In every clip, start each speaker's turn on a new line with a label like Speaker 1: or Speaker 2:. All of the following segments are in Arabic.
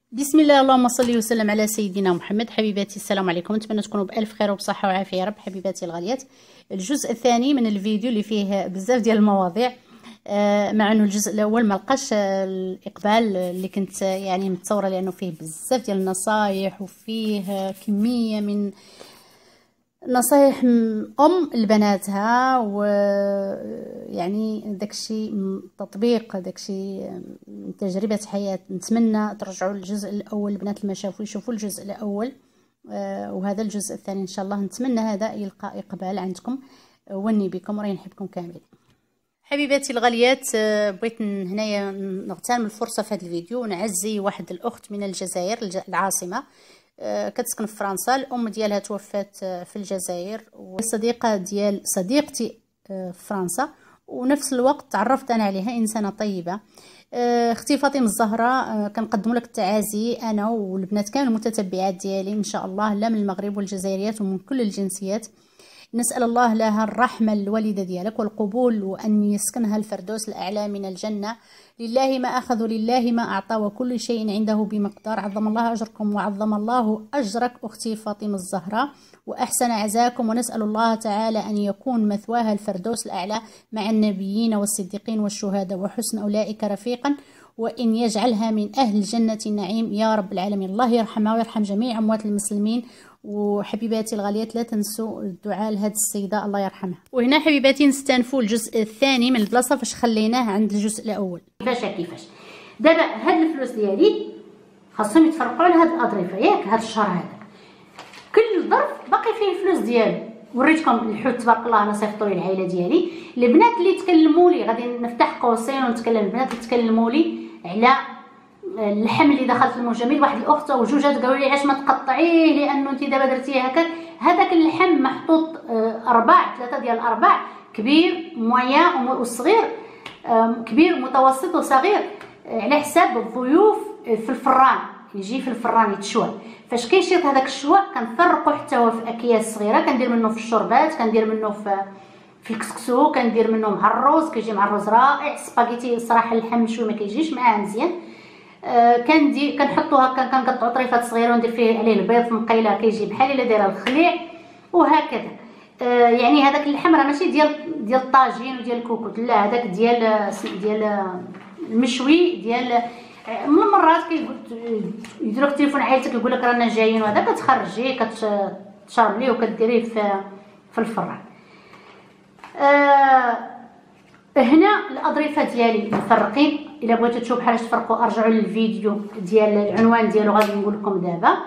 Speaker 1: بسم الله، اللهم صل وسلم على سيدنا محمد. حبيباتي السلام عليكم، نتمنى تكونوا بالف خير وبصحه وعافيه يا رب. حبيباتي الغاليات، الجزء الثاني من الفيديو اللي فيه بزاف ديال المواضيع، مع انه الجزء الاول ما لقاش الاقبال اللي كنت يعني متصوره، لانه فيه بزاف ديال النصايح وفيه كميه من نصايح لبناتها، ويعني داكشي تطبيق، داكشي تجربه حياه. نتمنى ترجعوا للجزء الاول البنات اللي ما شافوا يشوفوا الجزء الاول، وهذا الجزء الثاني ان شاء الله. نتمنى هذا يلقى اقبال عندكم، وني بكم وراني نحبكم كاملين. حبيباتي الغاليات، بغيت هنايا نغتنم الفرصه في هذا الفيديو ونعزي واحد الاخت من الجزائر العاصمه، كتسكن في فرنسا. الام ديالها توفات في الجزائر، والصديقه ديال صديقتي في فرنسا، ونفس الوقت تعرفت انا عليها، انسانه طيبه. اختي فاطمه الزهراء، كنقدم لك التعازي انا والبنات كامل المتتبعات ديالي ان شاء الله، لا من المغرب والجزائريات ومن كل الجنسيات. نسأل الله لها الرحمة الوالدة ديالك والقبول، وأن يسكنها الفردوس الأعلى من الجنة. لله ما أخذ ولله ما أعطى، وكل شيء عنده بمقدار. عظم الله أجركم وعظم الله أجرك أختي فاطمة الزهراء، وأحسن عزاكم، ونسأل الله تعالى أن يكون مثواها الفردوس الأعلى مع النبيين والصديقين والشهداء وحسن أولئك رفيقا، وإن يجعلها من أهل جنة النعيم يا رب العالمين. الله يرحمها ويرحم جميع أموات المسلمين. وحبيباتي الغاليات، لا تنسوا الدعاء لهذه السيدة الله يرحمها. وهنا حبيباتي نستأنفوا الجزء الثاني من البلاصة فاش خليناه عند الجزء الأول. كيفاش دابا هاد الفلوس ديالي خاصهم يتفرقوا على هاد الأظرفة، ياك هاد الشهر هذا كل ظرف باقي فيه الفلوس ديالو. وريتكم الحوت تبارك الله، انا صيفطوا لي العائله ديالي. البنات اللي تكلموا لي، غادي نفتح قوسين ونتكلم، البنات اللي تكلموا لي على اللحم اللي دخلت المجمد، واحد الاخت وجوجات قالوا لي علاش ما تقطعيه لانه انت دابا درتيه هكاك. هذاك اللحم محطوط ثلاثه ديال الارباع، كبير مويان وصغير، كبير متوسط وصغير، على حساب الضيوف في الفران، يجي في الفران يتشوى. فاش كيشيط هذاك الشوا كنفرقو حتى هو في اكياس صغيره، كندير منه في الشربات، كندير منه في الكسكسو، كندير منه مع الرز، كيجي مع الرز رائع. سباغيتي الصراحه اللحم مشوي ما كيجيش معاه مزيان. كنحطو هكا، كنقطعو طريفات صغيره وندير فيه عليه البيض مقيله، كيجي بحال الا دايره الخليع وهكذا. يعني هذاك اللحم راه ماشي ديال الطاجين وديال الكوكوت، لا هذاك ديال المشوي. ديال من المرات يديروك التليفون عائلتك يقول لك رانا جايين، وهذا كتخرجيه كتشارليه وكديريه في الفران. هنا الاظرفه ديالي مفرقين. الا بغيتو تشوفوا بحالاش تفرقوا ارجعوا للفيديو ديال العنوان ديالو، غادي نقول لكم دابا.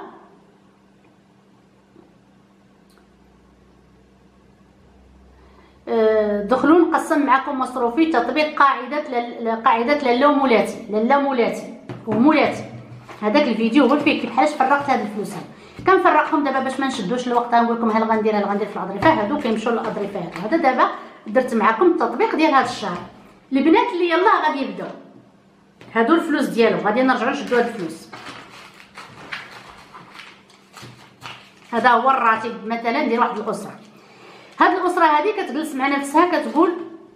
Speaker 1: دخلوا نقسم معكم مصروفي تطبيق قاعده لالا مولاتي ومولاتي. هذاك الفيديو هو فيه بحالاش فرقت هاد الفلوس. كنفرقهم دابا باش ما نشدوش الوقت، نقول لكم هل غندير في الاظرفه هادو كيمشيو للاظرفه هادو. هذا دابا درت معكم التطبيق ديال هذا الشهر. البنات اللي يلاه غادي يبداو هادو الفلوس ديالو، غادي نرجعوا نشدو هاد الفلوس. هذا هو الراتب مثلا ديال واحد الاسره. هاد الاسره هذه كتجلس مع نفسها كتقول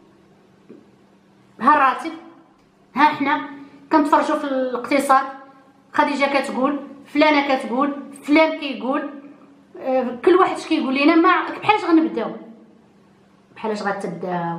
Speaker 1: ها الراتب، ها حنا كنتفرجوا في الاقتصاد، خديجه كتقول، فلانه كتقول، فلان كيقول، كل واحد اش كيقول لينا. ما بحالاش غنبداو، بحالاش غتبداو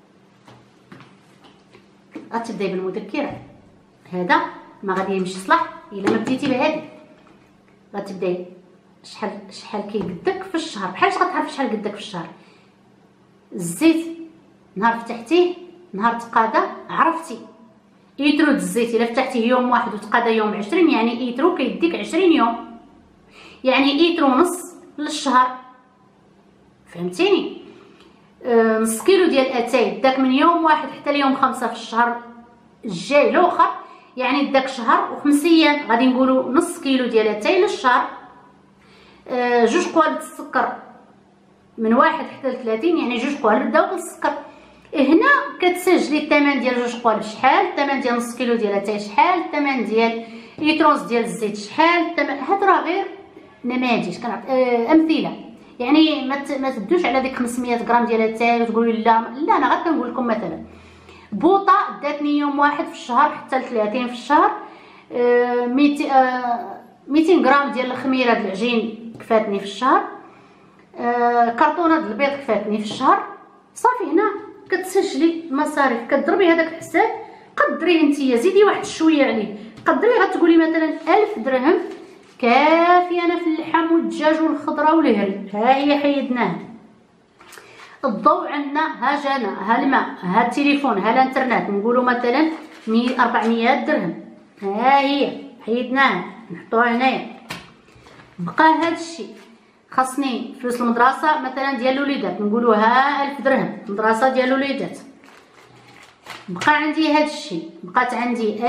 Speaker 1: بالمذكره. هذا ما غادي يمشي صلاح الا ما بديتي بهذه. غتبداي شحال كيقدك في الشهر، بحالاش غتعرف شحال قدك في الشهر. الزيت نهار فتحتيه نهار تقادا عرفتي. ايترو الزيت الا فتحتيه يوم واحد وتقادا يوم 20، يعني ايترو كيديك 20 يوم، يعني ايترو نص للشهر، فهمتيني؟ نص كيلو ديال اتاي داك من يوم واحد حتى اليوم 5 في الشهر الجاي الاخر، يعني داك شهر و5 ايام. غادي نقولوا نص كيلو ديال اتاي للشهر. 2 قوالب السكر من 1 حتى 30، يعني 2 قوالب داوك السكر. هنا كتسجلي الثمن ديال 2 قوالب شحال، الثمن ديال نص كيلو ديال اتاي شحال، الثمن ديال ليترونس ديال الزيت شحال، الثمن. هادو راه غير نماذج كنعطي امثله، يعني ما تدوش على ديك 500 غرام ديال اتاي وتقولوا لا انا غير كنقول لكم مثلا بوطه داتني يوم واحد في الشهر حتى 30 في الشهر. 200 غرام ديال الخميره د العجين كفاتني في الشهر. كرطونه د البيض كفاتني في الشهر. صافي هنا كتسجلي المصاريف، كتضربي هذاك الحساب، قدريه نتيا، زيدي واحد شويه عليه، قدريه غتقولي مثلا 1000 درهم كافيه انا في اللحم والدجاج والخضره والهري. ها هي حيدناها. الضوء عندنا، ها جانا، ها الماء، ها التليفون، ها الانترنت، نقولوا مثلا 400 درهم. ها هي حيدناها نحطوها هنايا. بقى هذا الشيء. خاصني فلوس المدرسه مثلا ديال الوليدات، نقولوا ها 1000 درهم مدرسه ديال الوليدات. بقى عندي هذا الشيء، بقات عندي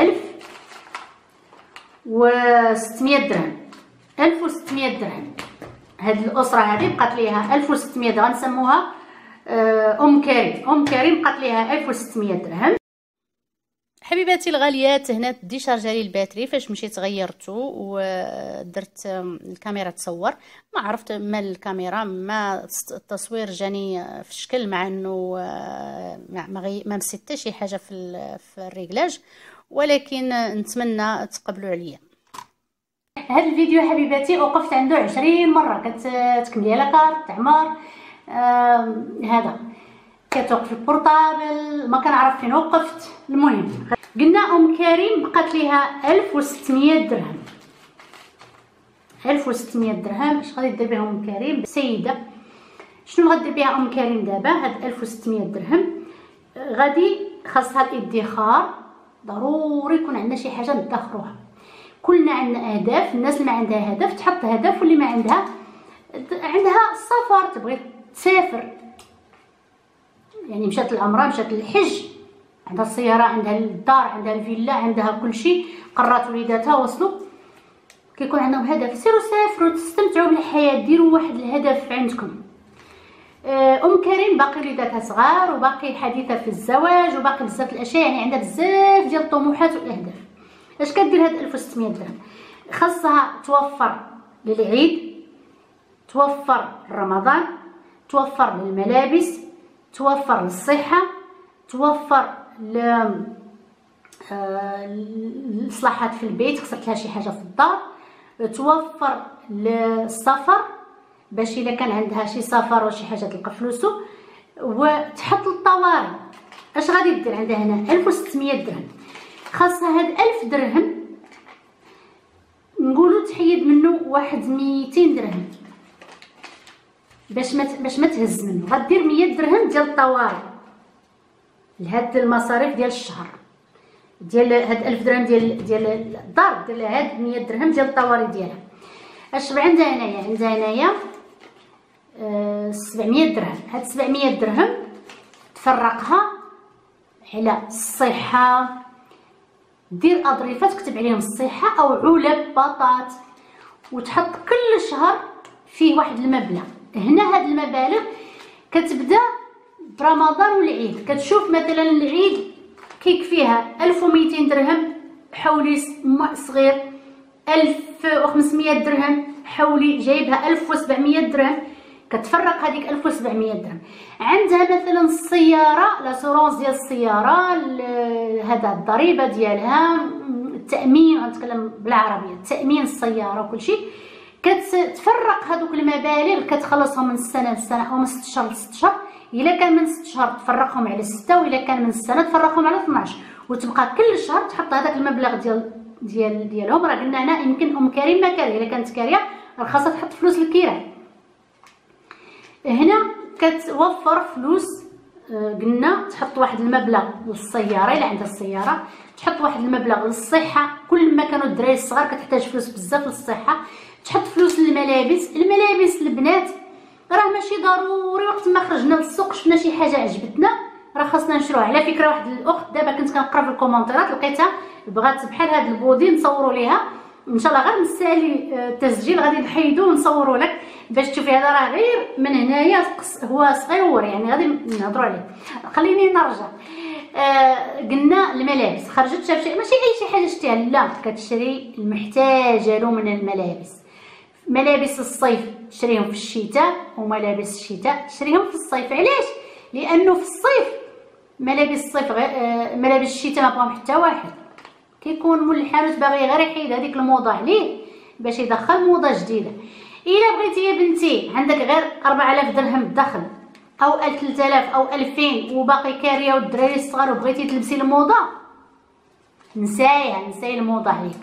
Speaker 1: 1600 درهم. 1600 درهم هاد الاسره هذه بقات ليها 1600 غنسموها ام كريم. ام كريم بقات ليها 1600 درهم. حبيباتي الغاليات، هنا ديشارجا لي الباتري. فاش مشيت غيرته ودرت الكاميرا تصور، ما عرفت ما الكاميرا ما التصوير جاني في الشكل، مع انه ما نسيت حتى شي حاجه في الريغلاج، ولكن نتمنى تقبلوا عليا. هذا الفيديو حبيباتي وقفت عنده 20 مره، كتكملي على كارت تعمر. هذا كتوقف البورطابل، ما كنعرف فين وقفت. المهم قلنا ام كريم بقات ليها 1600 درهم. 1600 درهم اش غادي دير بهم ام كريم؟ سيده شنو غدير بها ام كريم دابا؟ هاد 1600 درهم غادي خاصها الادخار، ضروري يكون عندنا شي حاجه ندخروها. كلنا عندنا اهداف. الناس اللي ما عندها هدف تحط هدف، واللي ما عندها السفر، تبغي تسافر، يعني مشات العمره، مشات للحج، عندها السياره، عندها الدار، عندها الفيلا، عندها كل شيء، قرات وليداتها وصلوا، كيكون عندهم هدف. سيروا سافروا، تستمتعوا بالحياه، ديروا واحد الهدف عندكم. ام كريم باقي وليداتها صغار، وباقي حديثه في الزواج، وباقي بزاف الاشياء، يعني عندها بزاف ديال الطموحات والاهداف. اش كدير هاد 1600 درهم؟ خاصها توفر للعيد، توفر رمضان، توفر للملابس، توفر للصحه، توفر الاصلاحات في البيت، خسرت لها شي حاجه في الدار، توفر للسفر باش الا كان عندها شي سفر ولا شي حاجه تلقى فلوسو، وتحط للطوارئ. اش غادي دير عندها هنا؟ 1600 درهم. خاصها هاد 1000 درهم نقولوا تحيد منه واحد 200 درهم باش ما تهز منه. غدير 100 درهم ديال الطوارئ لهاد المصاريف ديال الشهر، ديال هاد 1000 درهم ديال الدار، ديال هاد 100 درهم ديال الطوارئ ديالها. اش عندها هنايا؟ عندها هنايا 700 درهم. هاد 700 درهم تفرقها على الصحه، دير اظرفه تكتب عليهم الصحه او علب بطاط، وتحط كل شهر فيه واحد المبلغ. هنا هاد المبالغ كتبدا برمضان والعيد. كتشوف مثلا العيد كيكفيها 1200 درهم حولي صغير، 1500 درهم حولي جايبها 1700 درهم، كتفرق هذيك 1700 درهم. عندها مثلا السياره، لاسورونس ديال السياره، هذا الضريبه ديالها، التامين، غنتكلم بالعربيه، تامين السياره وكل شيء. كتفرق هذوك المبالغ، كتخلصهم من السنه للسنه او من 6 شهور ل 6 شهور. الا كان من 6 شهور تفرقهم على 6، والا كان من السنه تفرقهم على 12، وتبقى كل شهر تحط هذاك المبلغ ديالهم. راه قلنا هنا يمكن ام كريم ما كاريه، الا كانت كاريه راه خاصها تحط فلوس للكراء. هنا كتوفر فلوس، قلنا تحط واحد المبلغ للسياره الا عندها السياره، تحط واحد المبلغ للصحه، كل ما كانوا الدراري الصغار كتحتاج فلوس بزاف للصحه. تحط فلوس للملابس. الملابس البنات راه ماشي ضروري وقت ما خرجنا للسوق شفنا شي حاجه عجبتنا راه خاصنا نشروها. على فكره واحد الاخت دابا كنت كنقرا في الكومونتيرات لقيتها بغات بحال هذا البودي نصوروا ليها، ان شاء الله غير نسالي التسجيل غادي نحيدو ونصوروا لك باش تشوفي. هذا راه غير من هنايا هو صغيور، يعني غادي نهضروا عليه. خليني نرجع. قلنا الملابس، خرجت شاف شي ماشي اي شي حاجه شتيها، لا كتشري المحتاجه له من الملابس. ملابس الصيف تشريهم في الشتاء، وملابس الشتاء تشريهم في الصيف. علاش؟ لانه في الصيف ملابس الصيف ملابس الشتاء ما بغاهم حتى واحد، كيكون مول الحانوت باغي غير يحيد هذيك الموضه عليه باش يدخل موضه جديده. الا بغيتي يا بنتي عندك غير 4000 درهم دخل او 3000 او 2000 وباقي كاريه والدراري الصغار وبغيتي تلبسي الموضه، نساي الموضه عليك،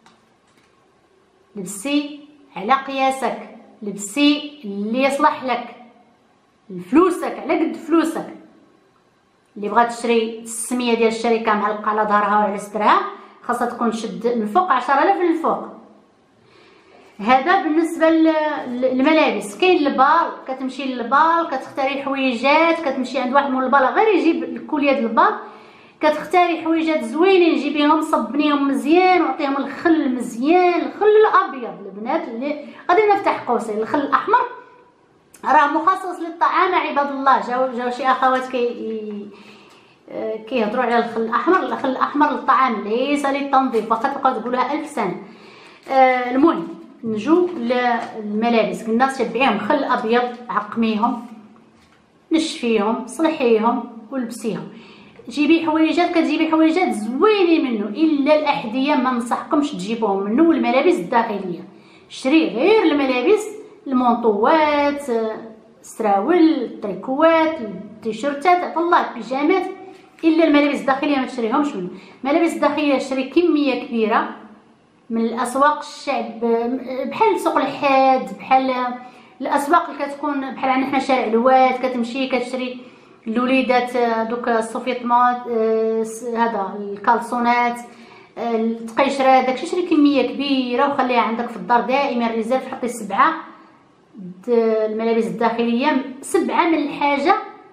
Speaker 1: لبسي على قياسك، لبسي اللي يصلح لك، فلوسك على قد فلوسك. اللي بغات تشري السميه ديال الشركه معلقه على ظهرها وعلى صدرها خاصها تكون شد من فوق 10000 للفوق. هذا بالنسبه للملابس. كاين البال، كتمشي للبال كتختاري حويجات، كتمشي عند واحد مول البال غير يجيب الكوليه ديال البال، كتختاري حويجات زوينين جيبيهم صبنيهم مزيان وعطيهم الخل مزيان، الخل الابيض البنات اللي غادي نفتح قوسين، الخل الاحمر راه مخصص للطعام عباد الله. جاو شي اخوات كيهضروا على الخل الاحمر. الخل الاحمر للطعام ليس للتنظيف، واخا تبقاو تقولوها 1000 سنه. المهم نجو للملابس. قلنا تبعيهم خل ابيض، عقميهم نشفيهم صلحيهم ولبسيهم. جيبي حويجات، كتجيبي حويجات زوينين منه، الا الاحذيه ما ننصحكمش تجيبوهم منه، والملابس الداخليه شري غير الملابس المونطوات، السراول، التريكوات، التيشيرتات، الله البيجامات، الا الملابس الداخليه ما تشريهمش منه. الملابس الداخليه شري كميه كبيره من الاسواق الشعب، بحال سوق الحاد، بحال الاسواق اللي كتكون بحال عندنا حنا شارع الواد، كتمشي كتشري الوليدات دوك السوفيطمات، هذا الكالسونات، التقيشرات، داكشي شري كميه كبيره وخليها عندك في الدار دائما ريزيرف. حطي 7 الملابس الداخليه، 7 من الحاجه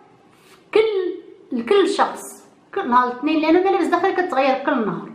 Speaker 1: لكل شخص كل نهار الاثنين، لانه الملابس الداخليه كتغير كل نهار.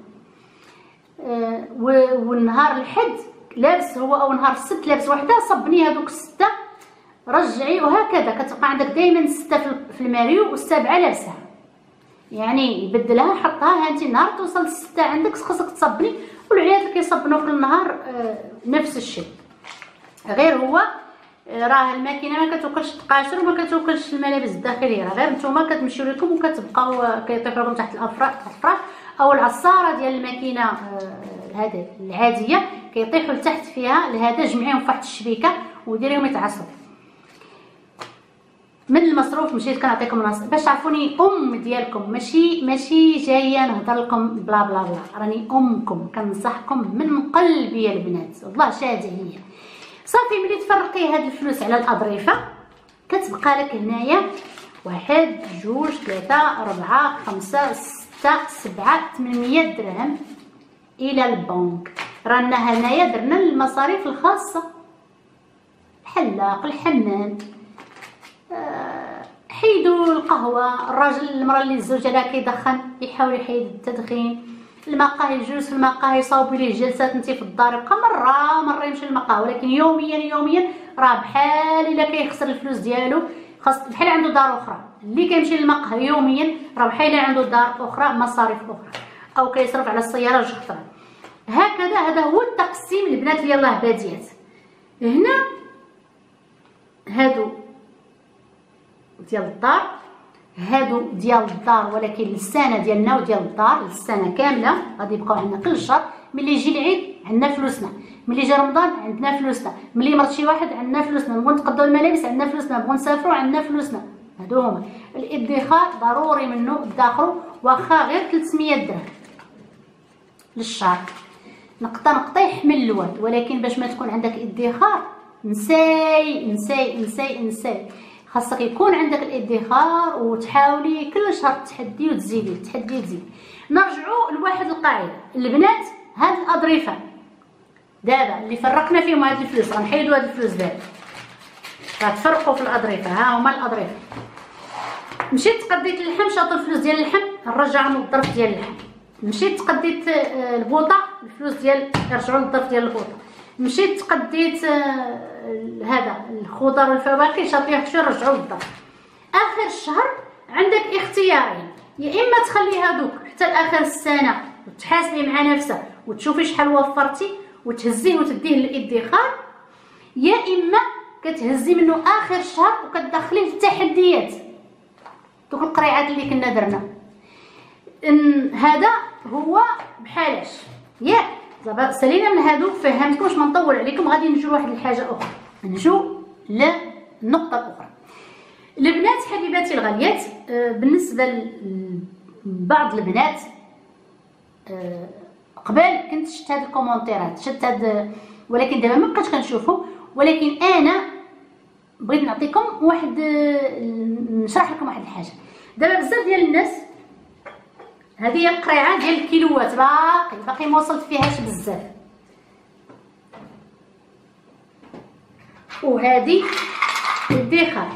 Speaker 1: والنهار الحد لابس هو، او نهار السبت لابس وحده، صبني هذوك 6 رجعي، وهكذا كتبقى عندك دائما 6 في الماريو و7 لابسها، يعني يبدلها حطها انت نهار توصل 6 عندك خاصك تصبني. والعيال اللي كيصبنوا كل نهار نفس الشيء. غير هو راه الماكينه ما كتوكلش التقاشر وما كتوكلش الملابس الداخليه، راه غير نتوما كتمشيو لكم وكتبقاو كيطيح لكم تحت الافراح او العصاره ديال الماكينه هذه العاديه كيطيحوا لتحت فيها. لهذا جمعيهم في واحد الشبيكه وديريهم يتعصروا. من المصروف مشيت كنعطيكم نصيحه باش تعرفوني ديالكم، ماشي جايه نهضر لكم بلا بلا بلا، راني امكم كنصحكم من قلبي يا البنات، والله شاهده هي. صافي ملي تفرقي هاد الفلوس على الاظرفه كتبقى لك هنايا 1 2 3 4 5 6 7 800 درهم الى البنك. رانا هنايا درنا المصاريف الخاصه، الحلاق، الحمام، حيدوا القهوه، الراجل المراه اللي الزوج عليها كيدخن يحاول يحيد التدخين، المقاهي الجلوس في المقاهي صاوبي ليه جلسات انت في الدار، يبقى مره يمشي للمقهى، ولكن يوميا راه بحال الا كيخسر الفلوس ديالو، خاص بحال عنده دار اخرى. اللي كيمشي للمقهى يوميا راه بحال الا عنده دار اخرى، مصاريف اخرى، او كيصرف على السياره جوج خطرات. هكذا هذا هو التقسيم البنات اللي يلاه باديات. هنا هادو ديال الدار، هادو ديال الدار ولكن للسنه ديالنا وديال الدار للسنه كامله، غادي يبقاو عندنا كل شهر. ملي يجي العيد عندنا فلوسنا، ملي جا رمضان عندنا فلوسنا، ملي مرض شي واحد عندنا فلوسنا، نبغوا نتقضوا الملابس عندنا فلوسنا، نبغوا نسافروا عندنا فلوسنا. هادو هما الادخار، ضروري منه تدخروا واخا غير 300 درهم للشهر، نقطه يحمل الواد. ولكن باش ما تكون عندك ادخار نساي خاصك يكون عندك الادخار، وتحاولي كل شهر تحدي وتزيدي. نرجعوا لواحد القاعده البنات. هاد الاظرفه دابا اللي فرقنا فيهم هاد الفلوس، غنحيدوا هاد الفلوس دابا، غتفرقوا في الاظرفه. ها هما الاظرفه. مشيت تقديت اللحم، شاطوا الفلوس ديال اللحم نرجعهم للظرف ديال اللحم. مشيت تقديت البوطه، الفلوس ديال يرجعوا للظرف ديال البوطه. مشيت تقديت هذا الخضر والفواكه، شاطيه شي رجعوا للظرف. اخر الشهر عندك اختيارين، يا اما تخلي هذوك حتى لاخر السنه وتحاسبي مع نفسك وتشوفي شحال وفرتي وتهزيه وتديه للادخار، يا اما كتهزي منه اخر الشهر وكتدخليه في التحديات، دوك القريعات اللي كنا درنا. هذا هو بحالاش ياك. دابا سالينا من هادو فهمتكم باش ما نطول عليكم. غادي نجيو لواحد الحاجه اخرى، نجيو للنقطه الاخرى. البنات حبيباتي الغاليات، بالنسبه لبعض البنات قبل كنت شفت هاد الكومونتيرات، شفت هاد، ولكن دابا ما بقيتش كنشوفهم. ولكن انا بغيت نعطيكم واحد، نشرح لكم واحد الحاجه. دابا بزاف ديال الناس، هذه هي القريعه ديال الكيلوات، باقي ما وصلت فيهاش بزاف. وهذه الدخر،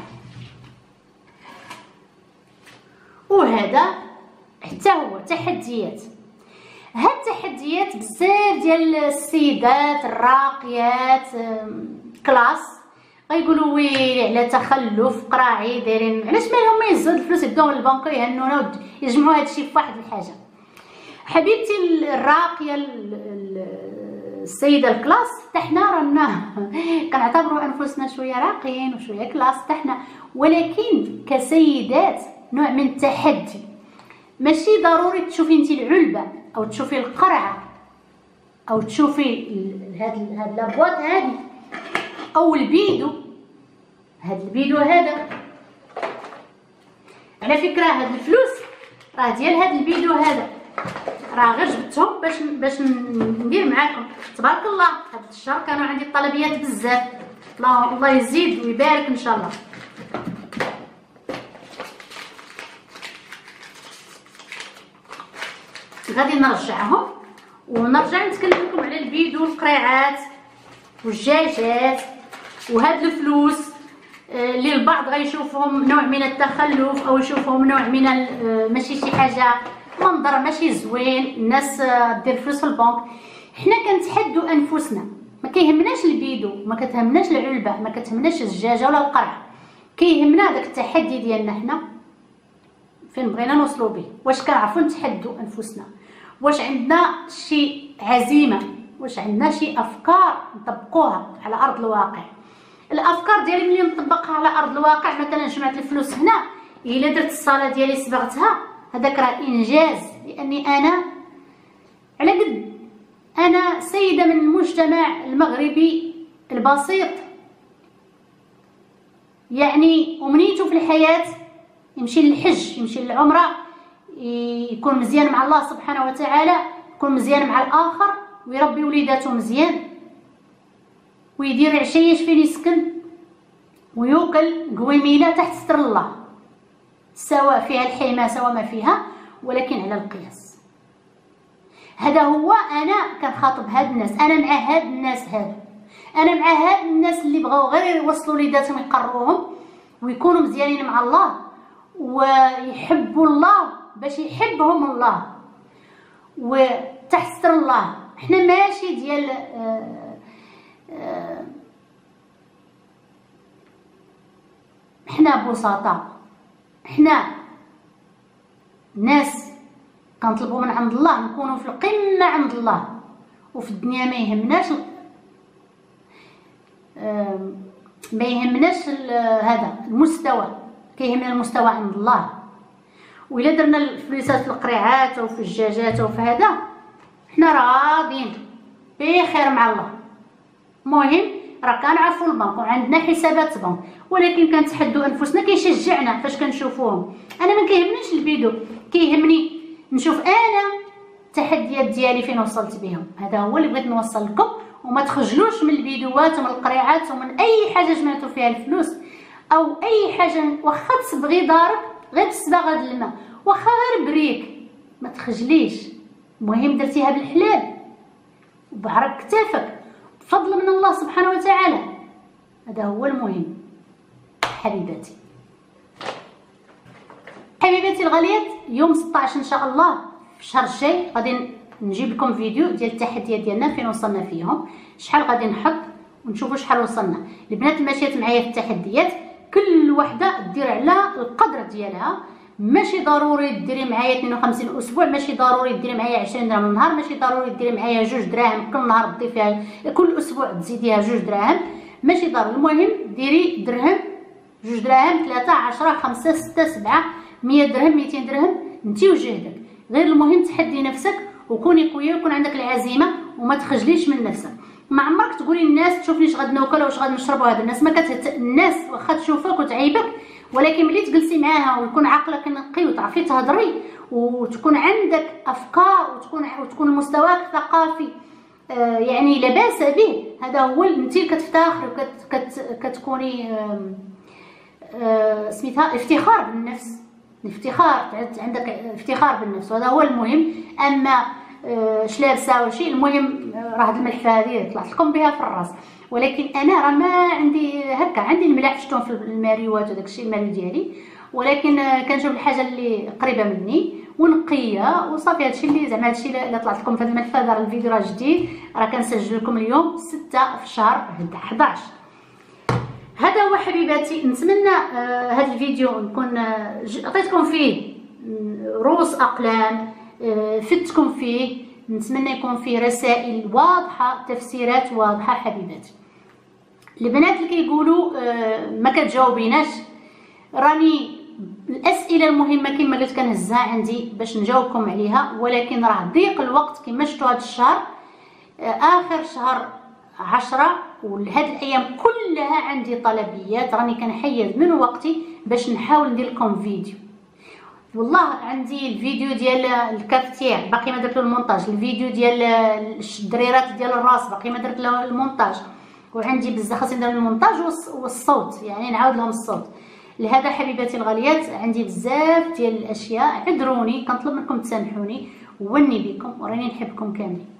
Speaker 1: وهذا حتى هو تحديات. هاد التحديات بزاف ديال السيدات الراقيات كلاس غيقولوا ويلي على تخلف قراعي دايرين، علاش مالهم ما يهزوا الفلوس يدوهم للبنك يهنونا ويجمعوا هادشي في واحد الحاجه. حبيبتي الراقيه السيده الكلاس، حتى حنا رانا كنعتبروا انفسنا شويه راقيين وشويه كلاس حتى حنا، ولكن كسيدات نوع من التحدي. ماشي ضروري تشوفي انت العلبه او تشوفي القرعه او تشوفي هاد لابواط هادي او البيدو، هاد البيدو هذا. على فكره هاد الفلوس راه ديال هاد البيدو هذا، راه غير جبتهم باش ندير معاكم. تبارك الله هاد الشهر كانوا عندي الطلبيات بزاف، الله يزيد ويبارك ان شاء الله. غادي نرجعهم ونرجع نتكلم لكم على البيدو والقريعات والدجاجات وهاد الفلوس اللي البعض غيشوفهم نوع من التخلف او يشوفهم نوع من ماشي شي حاجه منظر ماشي زوين. الناس دير فلوس في البنك، حنا كنتحدوا انفسنا، ما كيهمناش البيدو، ما كتهمناش العلبه، ما كتهمناش الدجاجه ولا القرعه، كيهمنا داك التحدي ديالنا حنا فين بغينا نوصلوا به. واش كنعرفوا نتحدوا انفسنا، واش عندنا شي عزيمه، واش عندنا شي افكار نطبقوها على ارض الواقع. الافكار ديالي ملي نطبقها على ارض الواقع، مثلا جمعت الفلوس هنا، الا درت الصاله ديالي صبغتها، هذاك راه انجاز، لاني انا على قد انا سيده من المجتمع المغربي البسيط، يعني امنيته في الحياه يمشي للحج، يمشي للعمره، يكون مزيان مع الله سبحانه وتعالى، يكون مزيان مع الاخر، ويربي وليداته مزيان، ويدير عشايش فين يسكن، ويوكل قويميله تحت ستر الله، سواء فيها الحمايه سواء ما فيها، ولكن على القياس. هذا هو انا كنخاطب هاد الناس، انا مع هاد الناس هادو، انا مع هاد الناس اللي بغاو غير يوصلوا وليداتهم يقروهم ويكونوا مزيانين مع الله ويحبوا الله باش يحبهم الله وتحت ستر الله. حنا ماشي ديال حنا بسطاء، حنا ناس كنطلبوا من عند الله نكونوا في القمه عند الله، وفي الدنيا ما يهمناش هذا المستوى، كيهمنا المستوى عند الله. وإلا درنا الفلوسات في القريعات او في الدجاجات او في هذا، حنا راضين بخير مع الله. المهم راه كنعرفوا البنك وعندنا حسابات بنك، ولكن كنتحدوا انفسنا، كيشجعنا فاش كنشوفوهم. انا ما كيهمنيش الفيديو، كيهمني نشوف انا التحديات ديالي فين وصلت بهم. هذا هو اللي بغيت نوصل لكم، وما تخجلوش من الفيديوهات ومن القريعات ومن اي حاجه جمعتوا فيها الفلوس او اي حاجه. واخا تصبغي دارك غير بالصباغه د الماء، واخا غير بريك، ما تخجليش. المهم درتيها بالحلال وبعرق كتافك بفضل من الله سبحانه وتعالى. هذا هو المهم حبيباتي. حبيباتي الغاليات، يوم 16 ان شاء الله في الشهر الجاي غادي نجيب لكم فيديو ديال التحديات ديالنا فين وصلنا فيهم، شحال غادي نحط ونشوفوا شحال وصلنا. البنات اللي ماشيات معايا في التحديات كل وحده دير على القدر ديالها، ماشي ضروري ديري معايا 52 اسبوع، ماشي ضروري ديري معايا 20 درهم النهار، ماشي ضروري ديري معايا 2 دراهم كل نهار تضيفيها، كل اسبوع تزيديها 2 دراهم، ماشي ضروري. المهم ديري درهم، 2 دراهم، 3، 10، 5، 6، 7، 100 درهم، 200 درهم، انت وجهدك. غير المهم تحدي نفسك وكوني قويه ويكون عندك العزيمه وما تخجليش من نفسك. ما عمرك تقولي للناس تشوفنيش غد ناكل واش غاد نشربوا. هذا الناس ما الناس واخا تشوفك وتعيبك، ولكن ملي تجلسي معاها ويكون عقلك نقي وتعرفي تهضري وتكون عندك افكار وتكون مستواك ثقافي يعني لا باس به، هذا هو انت كتفتخري كتكوني سميتها افتخار بالنفس، عندك افتخار بالنفس، وهذا هو المهم. اما شلابسه وشي المهم راه هاد الملحفه هذه طلعت لكم بها في الراس، ولكن انا راه ما عندي هكا، عندي الملاح شفتهم في الماريوات وداك الشيء الماريو ديالي، ولكن كنشوف الحاجه اللي قريبه مني ونقيه وصافي. هادشي اللي زعما هادشي اللي طلعت لكم في هاد الملحفه. دار الفيديو راه جديد، راه كنسجل لكم اليوم 6 في شهر 11. هذا هو حبيباتي. نتمنى هذا الفيديو نكون عطيتكم فيه رؤوس اقلام، فدتكم فيه. نتمنى يكون فيه رسائل واضحه، تفسيرات واضحه حبيباتي. البنات اللي كيقولوا ما كتجاوبيناش، راني الاسئله المهمه كما قلت كنهزها عندي باش نجاوبكم عليها، ولكن راه ضيق الوقت كما شفتوا هذا الشهر اخر شهر 10 ولهاد الايام كلها عندي طلبيات، راني كنحيد من وقتي باش نحاول ندير لكم فيديو. والله عندي الفيديو ديال الكافتير باقي ما درت له المونتاج، الفيديو ديال الدريرات ديال الراس باقي ما درت له المونتاج، وعندي بزاف خاصني ندير المونتاج والصوت، يعني نعاود لهم الصوت. لهذا حبيباتي الغاليات عندي بزاف ديال الاشياء، عذروني كنطلب منكم تسامحوني، وني بكم وراني نحبكم كاملين.